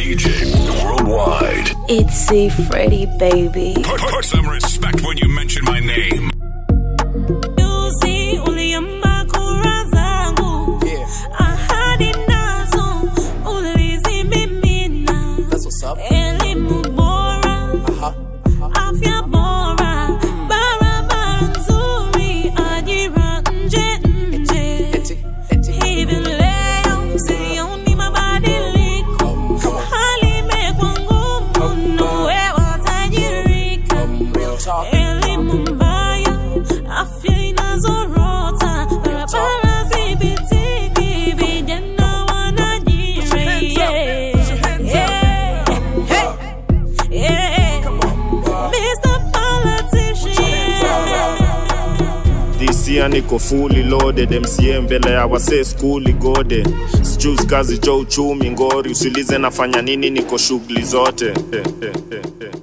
DJ worldwide. It's C-Freddy, baby. Put some respect when you mention my name. That's what's up. Niko fully loaded, MCA mbele ya wase skuli gode. Sijuz kazi jo uchumi ngori, usilize nafanya nini niko shughuli zote.